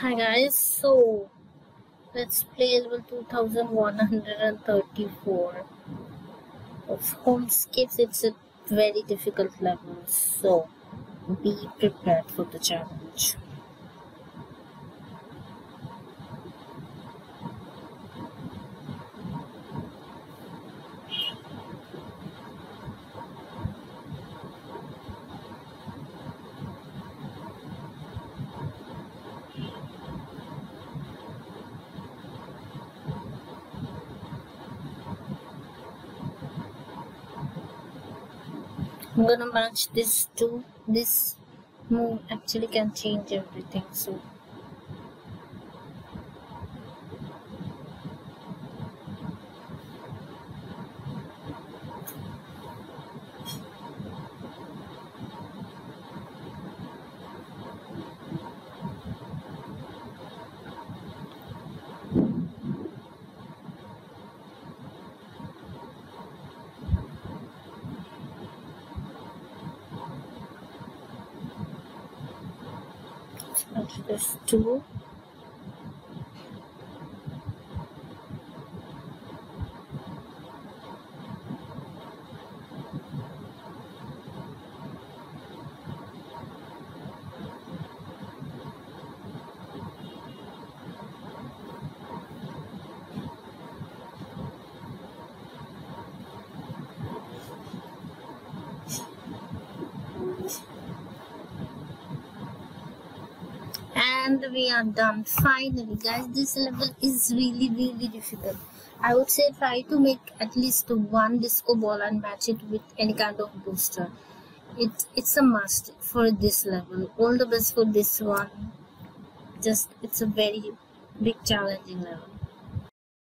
Hi guys, so let's play level 2134 of Homescapes. It's a very difficult level, so be prepared for the challenge. I'm gonna match this to this move actually can change everything, so let's match this to and we are done finally guys. This level is really difficult. I would say try to make at least one disco ball and match it with any kind of booster. It's a must for this level. All the best for this one. Just it's a very big challenging level.